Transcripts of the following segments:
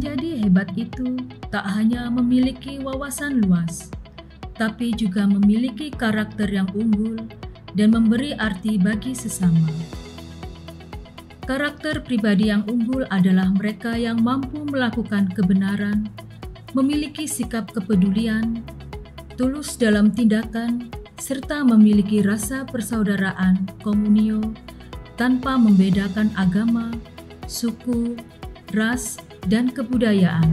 menjadi hebat itu tak hanya memiliki wawasan luas, tapi juga memiliki karakter yang unggul dan memberi arti bagi sesama. Karakter pribadi yang unggul adalah mereka yang mampu melakukan kebenaran, memiliki sikap kepedulian, tulus dalam tindakan, serta memiliki rasa persaudaraan komunio tanpa membedakan agama, suku, ras, dan kebudayaan.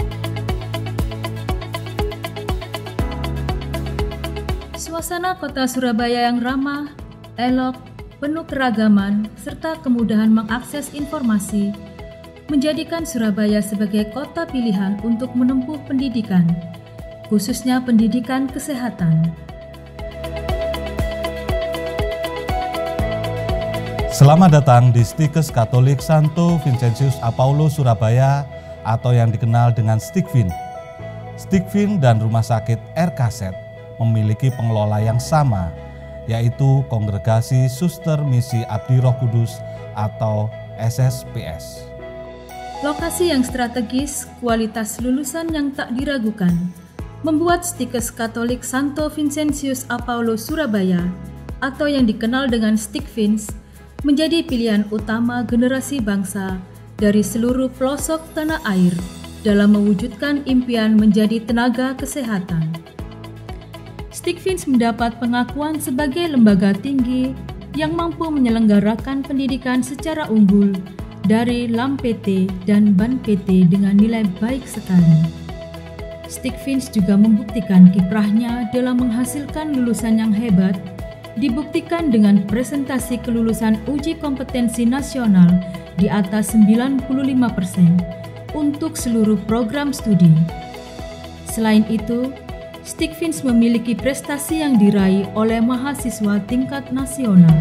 Suasana kota Surabaya yang ramah, elok, penuh keragaman, serta kemudahan mengakses informasi menjadikan Surabaya sebagai kota pilihan untuk menempuh pendidikan, khususnya pendidikan kesehatan. Selamat datang di Stikes Katolik Santo Vincentius Apaulo Surabaya atau yang dikenal dengan Stikvin. Stikvin dan Rumah Sakit RKZ memiliki pengelola yang sama, yaitu Kongregasi Suster Misi Abdi Roh Kudus atau SSPS. Lokasi yang strategis, kualitas lulusan yang tak diragukan, membuat Stikes Katolik Santo Vincentius Apaulo Surabaya atau yang dikenal dengan Stikvins menjadi pilihan utama generasi bangsa dari seluruh pelosok tanah air dalam mewujudkan impian menjadi tenaga kesehatan. Stikvins mendapat pengakuan sebagai lembaga tinggi yang mampu menyelenggarakan pendidikan secara unggul dari LAM PT dan BAN PT dengan nilai baik sekali. Stikvins juga membuktikan kiprahnya dalam menghasilkan lulusan yang hebat, dibuktikan dengan presentasi kelulusan uji kompetensi nasional di atas 95% untuk seluruh program studi. Selain itu, Stikvins memiliki prestasi yang diraih oleh mahasiswa tingkat nasional.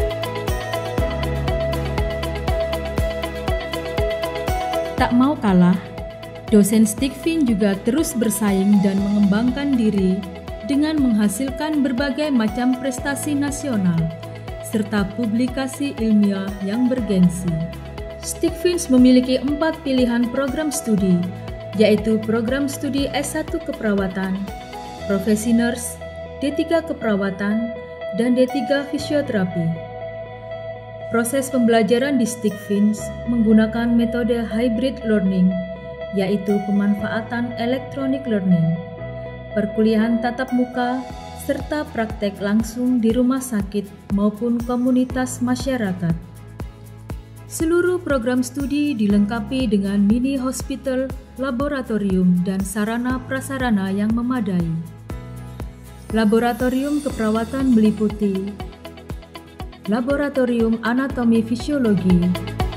Tak mau kalah, dosen Stikvin juga terus bersaing dan mengembangkan diri dengan menghasilkan berbagai macam prestasi nasional serta publikasi ilmiah yang bergensi. Stikvins memiliki 4 pilihan program studi, yaitu program studi S1 Keperawatan, Profesi Nurse, D3 Keperawatan, dan D3 Fisioterapi. Proses pembelajaran di Stikvins menggunakan metode hybrid learning, yaitu pemanfaatan electronic learning, perkuliahan tatap muka, serta praktek langsung di rumah sakit maupun komunitas masyarakat. Seluruh program studi dilengkapi dengan mini hospital, laboratorium, dan sarana prasarana yang memadai. Laboratorium keperawatan meliputi Laboratorium Anatomi Fisiologi,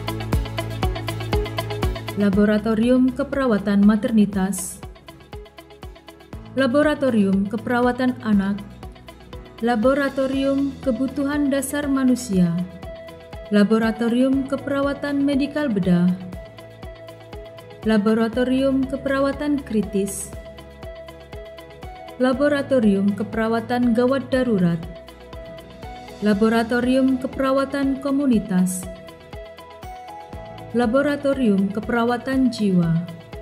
Laboratorium Keperawatan Maternitas, Laboratorium Keperawatan Anak, Laboratorium Kebutuhan Dasar Manusia, Laboratorium Keperawatan Medikal Bedah, Laboratorium Keperawatan Kritis, Laboratorium Keperawatan Gawat Darurat, Laboratorium Keperawatan Komunitas, Laboratorium Keperawatan Jiwa.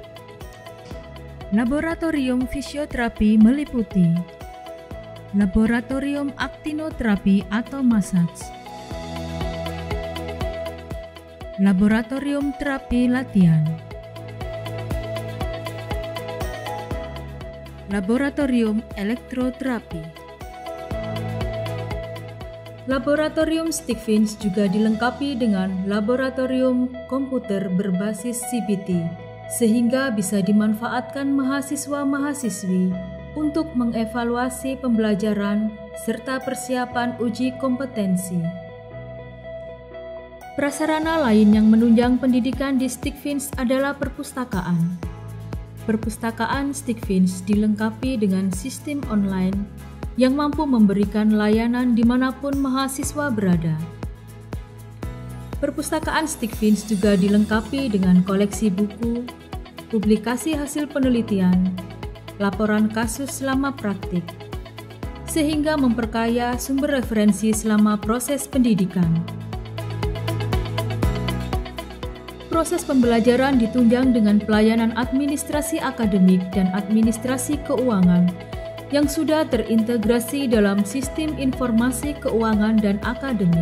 Laboratorium fisioterapi meliputi Laboratorium aktinoterapi atau massage, Laboratorium terapi latihan, Laboratorium elektroterapi. Laboratorium Stikvins juga dilengkapi dengan laboratorium komputer berbasis CBT, sehingga bisa dimanfaatkan mahasiswa-mahasiswi untuk mengevaluasi pembelajaran serta persiapan uji kompetensi. Prasarana lain yang menunjang pendidikan di Stikvins adalah perpustakaan. Perpustakaan Stikvins dilengkapi dengan sistem online yang mampu memberikan layanan dimanapun mahasiswa berada. Perpustakaan Stikvins juga dilengkapi dengan koleksi buku, publikasi hasil penelitian, laporan kasus selama praktik, sehingga memperkaya sumber referensi selama proses pendidikan. proses pembelajaran ditunjang dengan pelayanan administrasi akademik dan administrasi keuangan yang sudah terintegrasi dalam sistem informasi keuangan dan akademik.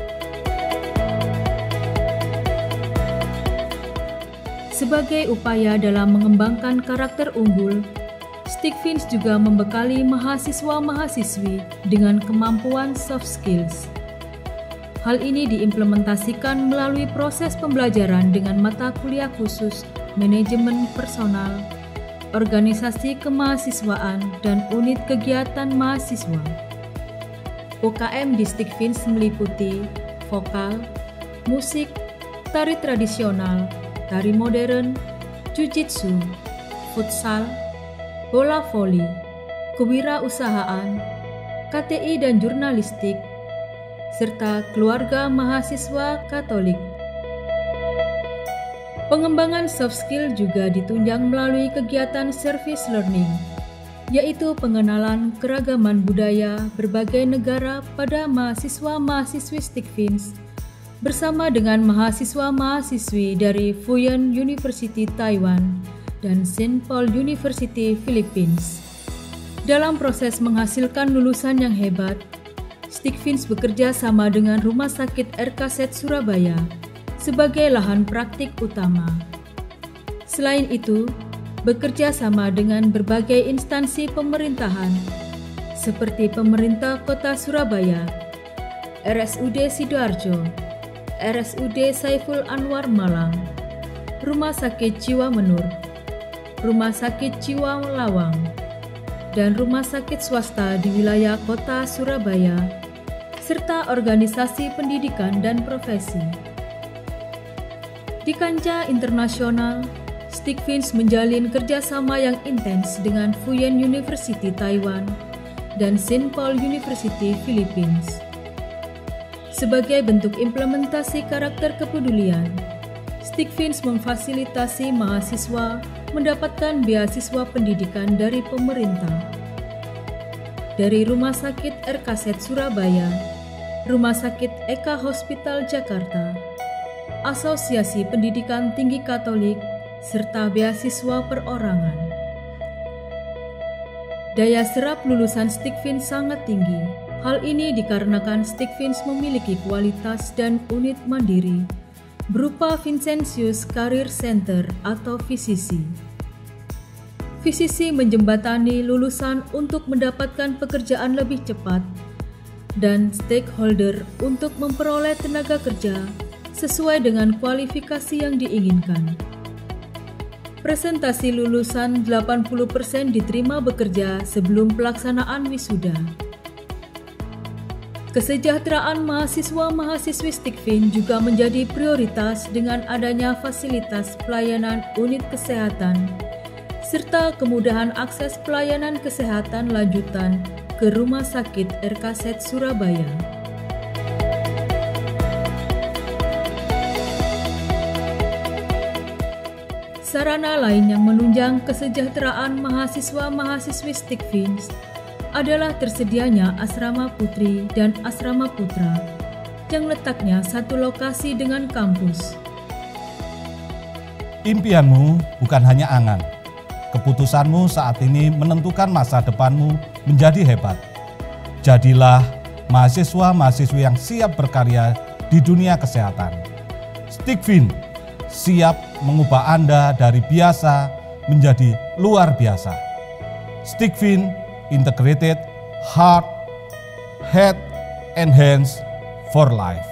Sebagai upaya dalam mengembangkan karakter unggul, Stikvins juga membekali mahasiswa-mahasiswi dengan kemampuan soft skills. Hal ini diimplementasikan melalui proses pembelajaran dengan mata kuliah khusus manajemen personal, organisasi kemahasiswaan, dan unit kegiatan mahasiswa. UKM di Stikvins meliputi vokal, musik, tari tradisional, tari modern, jujitsu, futsal, bola voli, kewirausahaan, KTI dan jurnalistik, serta keluarga mahasiswa Katolik. Pengembangan soft skill juga ditunjang melalui kegiatan service learning, yaitu pengenalan keragaman budaya berbagai negara pada mahasiswa-mahasiswi Stikvins bersama dengan mahasiswa-mahasiswi dari Fu-Jen University Taiwan dan St. Paul University Philippines. Dalam proses menghasilkan lulusan yang hebat, Stikvins bekerja sama dengan Rumah Sakit RKZ Surabaya sebagai lahan praktik utama. Selain itu, bekerja sama dengan berbagai instansi pemerintahan seperti Pemerintah Kota Surabaya, RSUD Sidoarjo, RSUD Saiful Anwar Malang, Rumah Sakit Jiwa Menur, Rumah Sakit Jiwa Lawang, dan rumah sakit swasta di wilayah Kota Surabaya, serta organisasi pendidikan dan profesi. Di kancah internasional, Stikvins menjalin kerjasama yang intens dengan Fu-Jen University Taiwan dan St. Paul University Philippines. Sebagai bentuk implementasi karakter kepedulian, Stikvins memfasilitasi mahasiswa mendapatkan beasiswa pendidikan dari pemerintah. Dari Rumah Sakit RKZ Surabaya, Rumah Sakit Eka Hospital Jakarta, Asosiasi Pendidikan Tinggi Katolik, serta beasiswa perorangan. Daya serap lulusan Stikvins sangat tinggi. Hal ini dikarenakan Stikvins memiliki kualitas dan unit mandiri berupa Vincentius Career Center atau VCC. VCC menjembatani lulusan untuk mendapatkan pekerjaan lebih cepat dan stakeholder untuk memperoleh tenaga kerja sesuai dengan kualifikasi yang diinginkan. Presentasi lulusan 80% diterima bekerja sebelum pelaksanaan wisuda. Kesejahteraan mahasiswa-mahasiswi Stikvins juga menjadi prioritas dengan adanya fasilitas pelayanan unit kesehatan serta kemudahan akses pelayanan kesehatan lanjutan ke Rumah Sakit RKZ Surabaya. Sarana lain yang menunjang kesejahteraan mahasiswa-mahasiswi Stikvins adalah tersedianya asrama putri dan asrama putra yang letaknya satu lokasi dengan kampus. Impianmu bukan hanya angan. Keputusanmu saat ini menentukan masa depanmu menjadi hebat. Jadilah mahasiswa-mahasiswi yang siap berkarya di dunia kesehatan. Stikvins siap mengubah Anda dari biasa menjadi luar biasa. Stikvins integrated heart, head, and hands for life.